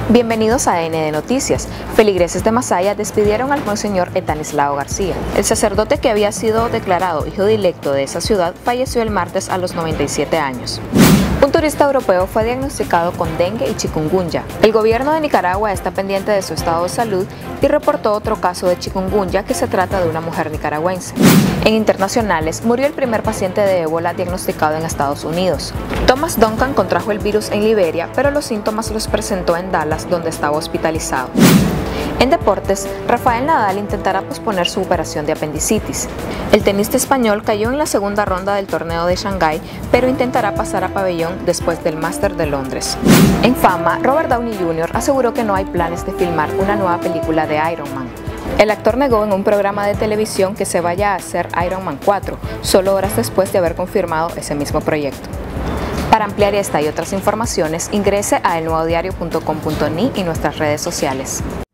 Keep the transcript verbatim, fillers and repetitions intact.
Bienvenidos a A N de Noticias. Feligreses de Masaya despidieron al monseñor Estanislao García. El sacerdote, que había sido declarado hijo directo de esa ciudad, falleció el martes a los noventa y siete años. Un turista europeo fue diagnosticado con dengue y chikungunya. El gobierno de Nicaragua está pendiente de su estado de salud y reportó otro caso de chikungunya, que se trata de una mujer nicaragüense. En internacionales, murió el primer paciente de ébola diagnosticado en Estados Unidos. Thomas Duncan contrajo el virus en Liberia, pero los síntomas los presentó en Dallas, donde estaba hospitalizado. En deportes, Rafael Nadal intentará posponer su operación de apendicitis. El tenista español cayó en la segunda ronda del torneo de Shanghái, pero intentará pasar a pabellón después del Máster de Londres. En fama, Robert Downey junior aseguró que no hay planes de filmar una nueva película de Iron Man. El actor negó en un programa de televisión que se vaya a hacer Iron Man cuatro, solo horas después de haber confirmado ese mismo proyecto. Para ampliar esta y otras informaciones, ingrese a el nuevo diario punto com punto ni y nuestras redes sociales.